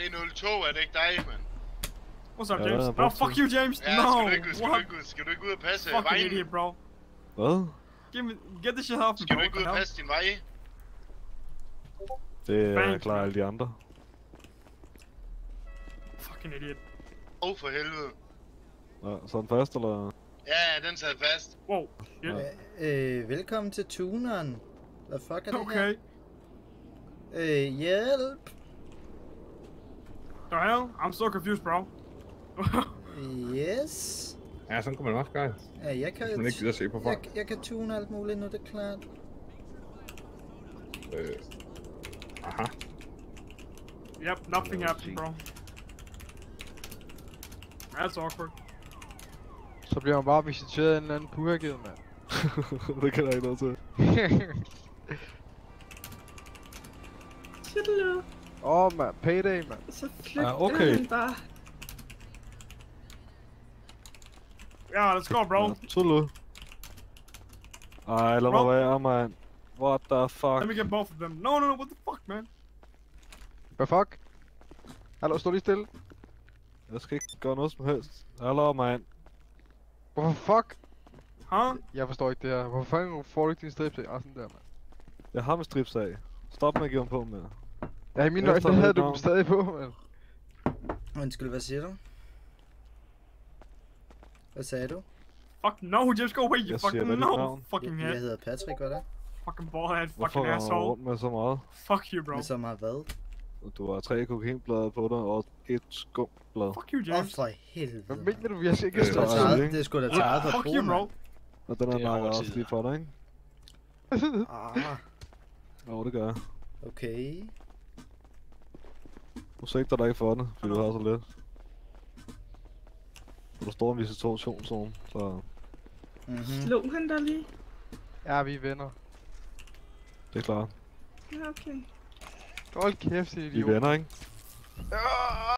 det er 02, er det ikke dig, mand? What's up, James? No, fuck you, James! Ja, No! skal du ikke ud og passe Fucking vejen? idiot, bro. Hvad? Get the shit off me, Skal bro. du ikke ud og passe din vej? Det er klar alle de andre. Fucking idiot. For helvede. Ja, så er den fast, eller? Ja, den sad fast. Wow. Velkommen til tuneren. Hvad fuck er det Okay. her? Hjælp. The hell? I'm so confused, bro. Yes. Ja, sådan kunne man også gøre. Ja, jeg kan... Man ikke gider se på folk. Jeg kan tune alt muligt nu, det er klart. Aha. Yep, nothing happened, bro. That's awkward. Så bliver man bare visiteret af en eller anden puherged, mand. Det kan der ikke noget til. Shittelød. Mand, payday, mand. Så flygter han bare. Yeah, let's go, bro. Tulu. Ej, lad mig være, man. What the fuck? Let me get both of them. No, what the fuck, man? Hvad fuck? Hallo, stå lige stille. Jeg skal ikke gøre noget som helst. Hallo, man. Hvorfor fuck? Huh? Jeg forstår ikke det her. Hvorfor fanden får du ikke din strips af? Sådan der, mand. Jeg har med strips af. Stop med at give dem på, mand. Ja, i mine øjne, der havde du dem stadig på, mand. Undskyld, hvad siger du? Hvad sagde du? Fuck no, just go away, you fucking no fucking head. Jeg hedder Patrick, hvad der? Fucking ballhead, fucking Hvorfor asshole. rundt med så meget? Fuck you, bro. Med så meget hvad? Du har 3 kokainblade på dig og 1 skumblad. Fuck you, James. For helvede. Hvad mener du, vi har sikkert Det er sgu da taget på Fuck you, bro. Og den er nakket også lige for dig, ikke? Jo, det gør jeg. Okay. Du sigter dig ikke for det, fordi du har så lidt. Du står en visitationszone, så... Slog han der lige? Ja, vi er venner. Det er klart. Ja, okay. Hold kæft, idiot. Vi er venner, ikke?